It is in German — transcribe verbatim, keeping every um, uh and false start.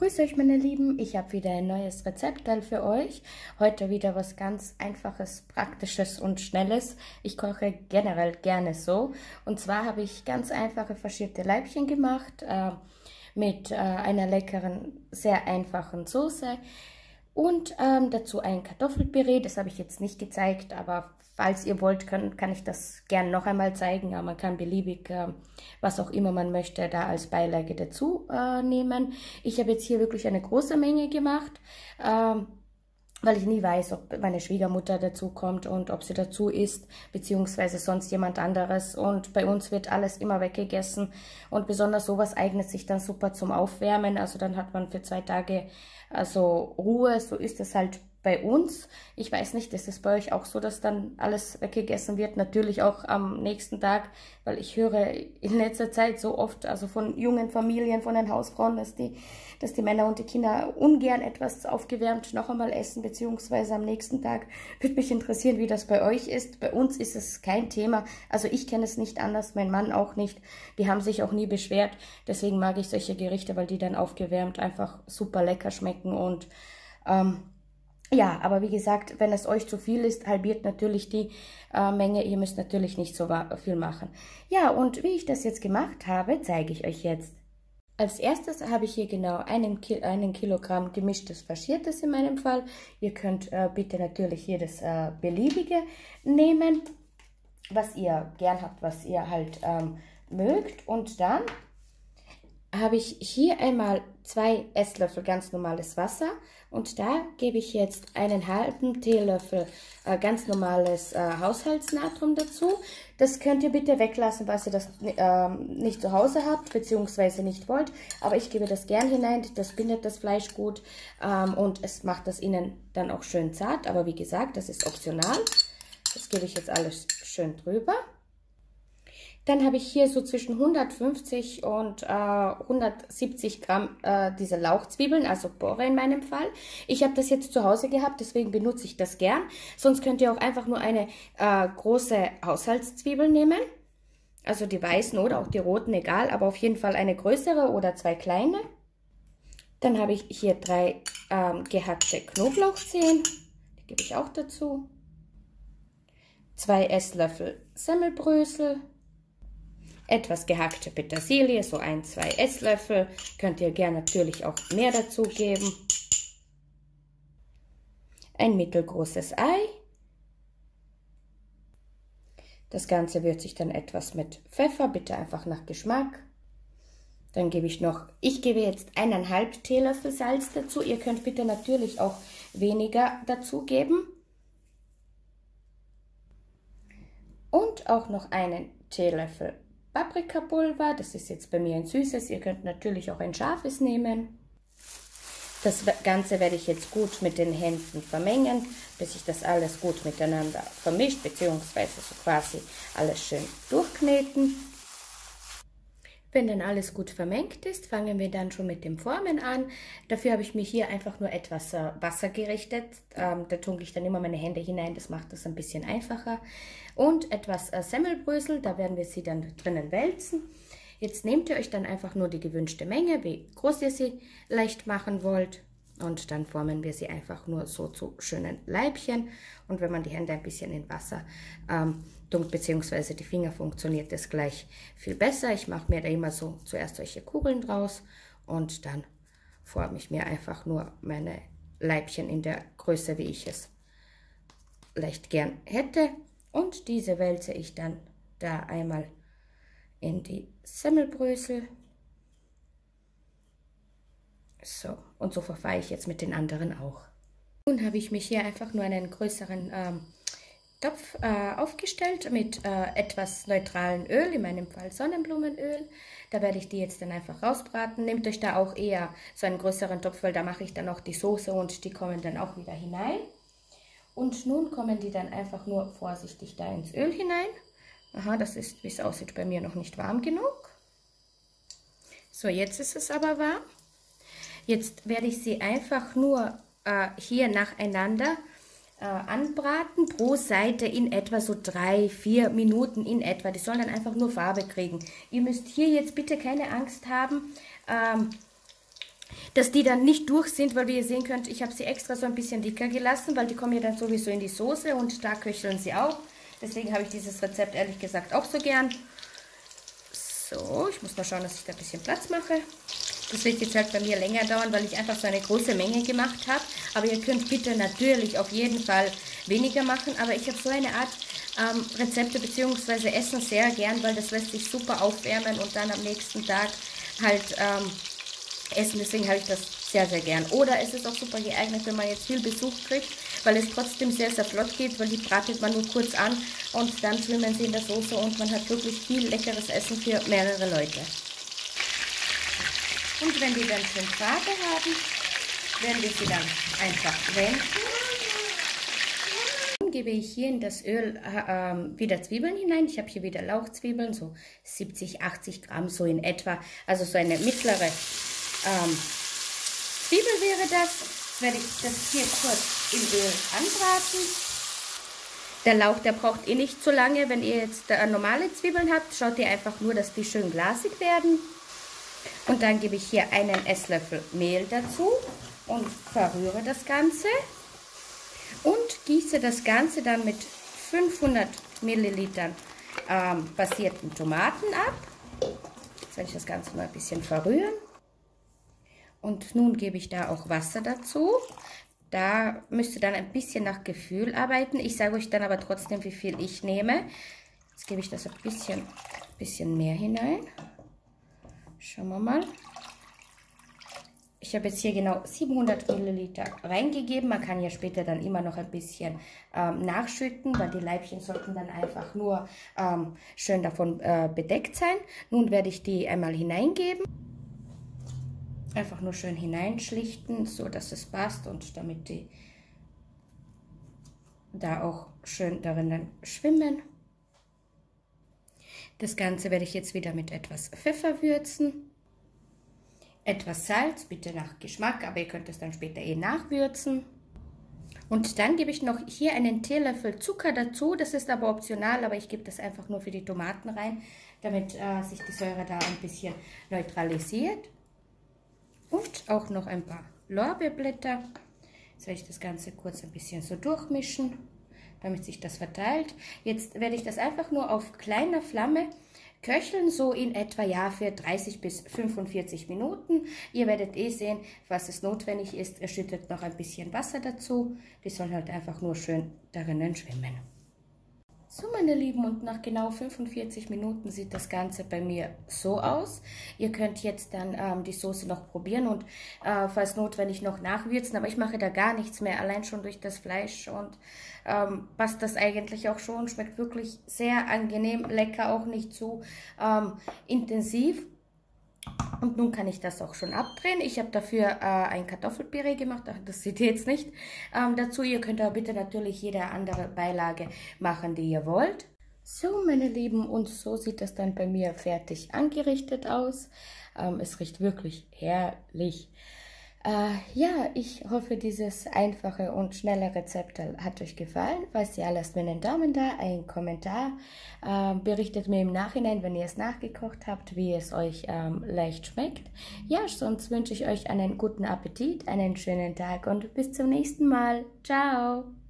Grüß euch meine Lieben, ich habe wieder ein neues Rezeptteil für euch. Heute wieder was ganz Einfaches, Praktisches und Schnelles. Ich koche generell gerne so. Und zwar habe ich ganz einfache faschierte Leibchen gemacht äh, mit äh, einer leckeren, sehr einfachen Soße. Und ähm, dazu ein Kartoffelpüree, das habe ich jetzt nicht gezeigt, aber falls ihr wollt, kann, kann ich das gerne noch einmal zeigen. Aber man kann beliebig, äh, was auch immer man möchte, da als Beilage dazu äh, nehmen. Ich habe jetzt hier wirklich eine große Menge gemacht, ähm, weil ich nie weiß, ob meine Schwiegermutter dazu kommt und ob sie dazu isst, beziehungsweise sonst jemand anderes. Und bei uns wird alles immer weggegessen und besonders sowas eignet sich dann super zum Aufwärmen. Also dann hat man für zwei Tage also Ruhe, so ist es halt bei uns. Ich weiß nicht, ist es bei euch auch so, dass dann alles weggegessen wird? Natürlich auch am nächsten Tag, weil ich höre in letzter Zeit so oft, also von jungen Familien, von den Hausfrauen, dass die, dass die Männer und die Kinder ungern etwas aufgewärmt noch einmal essen, beziehungsweise am nächsten Tag. Würde mich interessieren, wie das bei euch ist. Bei uns ist es kein Thema. Also ich kenne es nicht anders, mein Mann auch nicht. Die haben sich auch nie beschwert. Deswegen mag ich solche Gerichte, weil die dann aufgewärmt einfach super lecker schmecken und ähm, ja, aber wie gesagt, wenn es euch zu viel ist, halbiert natürlich die äh, Menge. Ihr müsst natürlich nicht so viel machen. Ja, und wie ich das jetzt gemacht habe, zeige ich euch jetzt. Als erstes habe ich hier genau einen, Ki einen Kilogramm gemischtes Faschiertes in meinem Fall. Ihr könnt äh, bitte natürlich jedes äh, beliebige nehmen, was ihr gern habt, was ihr halt ähm, mögt. Und dann habe ich hier einmal zwei Esslöffel ganz normales Wasser und da gebe ich jetzt einen halben Teelöffel äh, ganz normales äh, Haushaltsnatrium dazu. Das könnt ihr bitte weglassen, falls ihr das äh, nicht zu Hause habt bzw. nicht wollt, aber ich gebe das gern hinein, das bindet das Fleisch gut ähm, und es macht das innen dann auch schön zart, aber wie gesagt, das ist optional. Das gebe ich jetzt alles schön drüber. Dann habe ich hier so zwischen hundertfünfzig und äh, hundertsiebzig Gramm äh, diese Lauchzwiebeln, also Bohrer in meinem Fall. Ich habe das jetzt zu Hause gehabt, deswegen benutze ich das gern. Sonst könnt ihr auch einfach nur eine äh, große Haushaltszwiebel nehmen. Also die weißen oder auch die roten, egal, aber auf jeden Fall eine größere oder zwei kleine. Dann habe ich hier drei ähm, gehackte Knoblauchzehen, die gebe ich auch dazu. Zwei Esslöffel Semmelbrösel. Etwas gehackte Petersilie, so ein, zwei Esslöffel. Könnt ihr gerne natürlich auch mehr dazu geben. Ein mittelgroßes Ei. Das Ganze würze ich dann etwas mit Pfeffer, bitte einfach nach Geschmack. Dann gebe ich noch, ich gebe jetzt eineinhalb Teelöffel Salz dazu. Ihr könnt bitte natürlich auch weniger dazu geben. Und auch noch einen Teelöffel Paprikapulver, das ist jetzt bei mir ein süßes, ihr könnt natürlich auch ein scharfes nehmen. Das Ganze werde ich jetzt gut mit den Händen vermengen, bis sich das alles gut miteinander vermischt, beziehungsweise so quasi alles schön durchkneten. Wenn dann alles gut vermengt ist, fangen wir dann schon mit dem Formen an. Dafür habe ich mir hier einfach nur etwas äh, Wasser gerichtet. Ähm, da tunke ich dann immer meine Hände hinein, das macht das ein bisschen einfacher. Und etwas äh, Semmelbrösel, da werden wir sie dann drinnen wälzen. Jetzt nehmt ihr euch dann einfach nur die gewünschte Menge, wie groß ihr sie leicht machen wollt. Und dann formen wir sie einfach nur so zu schönen Leibchen. Und wenn man die Hände ein bisschen in Wasser ähm, tunkt, beziehungsweise die Finger, funktioniert das gleich viel besser. Ich mache mir da immer so zuerst solche Kugeln draus und dann forme ich mir einfach nur meine Leibchen in der Größe, wie ich es leicht gern hätte. Und diese wälze ich dann da einmal in die Semmelbrösel. So, und so verfahre ich jetzt mit den anderen auch. Nun habe ich mich hier einfach nur einen größeren ähm, Topf äh, aufgestellt mit äh, etwas neutralen Öl, in meinem Fall Sonnenblumenöl. Da werde ich die jetzt dann einfach rausbraten. Nehmt euch da auch eher so einen größeren Topf, weil da mache ich dann auch die Soße und die kommen dann auch wieder hinein. Und nun kommen die dann einfach nur vorsichtig da ins Öl hinein. Aha, das ist, wie es aussieht, bei mir noch nicht warm genug. So, jetzt ist es aber warm. Jetzt werde ich sie einfach nur äh, hier nacheinander äh, anbraten, pro Seite in etwa so drei, vier Minuten in etwa. Die sollen dann einfach nur Farbe kriegen. Ihr müsst hier jetzt bitte keine Angst haben, ähm, dass die dann nicht durch sind, weil wie ihr sehen könnt, ich habe sie extra so ein bisschen dicker gelassen, weil die kommen ja dann sowieso in die Soße und da köcheln sie auch. Deswegen habe ich dieses Rezept ehrlich gesagt auch so gern. So, ich muss mal schauen, dass ich da ein bisschen Platz mache. Das wird jetzt halt bei mir länger dauern, weil ich einfach so eine große Menge gemacht habe. Aber ihr könnt bitte natürlich auf jeden Fall weniger machen. Aber ich habe so eine Art ähm, Rezepte bzw. Essen sehr gern, weil das lässt sich super aufwärmen und dann am nächsten Tag halt ähm, essen. Deswegen habe ich das sehr, sehr gern. Oder es ist auch super geeignet, wenn man jetzt viel Besuch kriegt, weil es trotzdem sehr, sehr flott geht, weil die bratet man nur kurz an und dann schwimmen sie in der Soße und man hat wirklich viel leckeres Essen für mehrere Leute. Und wenn die dann schön Farbe haben, werden wir sie dann einfach wenden. Dann gebe ich hier in das Öl äh, wieder Zwiebeln hinein. Ich habe hier wieder Lauchzwiebeln, so siebzig, achtzig Gramm, so in etwa. Also so eine mittlere ähm, Zwiebel wäre das. Jetzt werde ich das hier kurz im Öl anbraten. Der Lauch, der braucht eh nicht so lange. Wenn ihr jetzt äh, normale Zwiebeln habt, schaut ihr einfach nur, dass die schön glasig werden. Und dann gebe ich hier einen Esslöffel Mehl dazu und verrühre das Ganze. Und gieße das Ganze dann mit fünfhundert Millilitern ähm, passierten Tomaten ab. Jetzt werde ich das Ganze mal ein bisschen verrühren. Und nun gebe ich da auch Wasser dazu. Da müsst ihr dann ein bisschen nach Gefühl arbeiten. Ich sage euch dann aber trotzdem, wie viel ich nehme. Jetzt gebe ich das ein bisschen, bisschen mehr hinein. Schauen wir mal. Ich habe jetzt hier genau siebenhundert Milliliter reingegeben. Man kann ja später dann immer noch ein bisschen ähm, nachschütten, weil die Laibchen sollten dann einfach nur ähm, schön davon äh, bedeckt sein. Nun werde ich die einmal hineingeben. Einfach nur schön hineinschlichten, so dass es passt und damit die da auch schön darin schwimmen. Das Ganze werde ich jetzt wieder mit etwas Pfeffer würzen. Etwas Salz, bitte nach Geschmack, aber ihr könnt es dann später eh nachwürzen. Und dann gebe ich noch hier einen Teelöffel Zucker dazu. Das ist aber optional, aber ich gebe das einfach nur für die Tomaten rein, damit äh, sich die Säure da ein bisschen neutralisiert. Und auch noch ein paar Lorbeerblätter. Jetzt werde ich das Ganze kurz ein bisschen so durchmischen, damit sich das verteilt. Jetzt werde ich das einfach nur auf kleiner Flamme köcheln, so in etwa ja für dreißig bis fünfundvierzig Minuten. Ihr werdet eh sehen, was es notwendig ist. Ihr schüttet noch ein bisschen Wasser dazu. Die sollen halt einfach nur schön darinnen schwimmen. So, meine Lieben, und nach genau fünfundvierzig Minuten sieht das Ganze bei mir so aus. Ihr könnt jetzt dann ähm, die Soße noch probieren und äh, falls notwendig noch nachwürzen, aber ich mache da gar nichts mehr, allein schon durch das Fleisch und ähm, passt das eigentlich auch schon, schmeckt wirklich sehr angenehm, lecker, auch nicht zu ähm, intensiv. Und nun kann ich das auch schon abdrehen. Ich habe dafür äh, ein Kartoffelpüree gemacht, das seht ihr jetzt nicht ähm, dazu. Ihr könnt aber bitte natürlich jede andere Beilage machen, die ihr wollt. So, meine Lieben, und so sieht das dann bei mir fertig angerichtet aus. Ähm, es riecht wirklich herrlich. Äh, ja, ich hoffe, dieses einfache und schnelle Rezept hat euch gefallen. Falls ja, lasst mir einen Daumen da, einen Kommentar. Äh, berichtet mir im Nachhinein, wenn ihr es nachgekocht habt, wie es euch ähm, leicht schmeckt. Ja, sonst wünsche ich euch einen guten Appetit, einen schönen Tag und bis zum nächsten Mal. Ciao!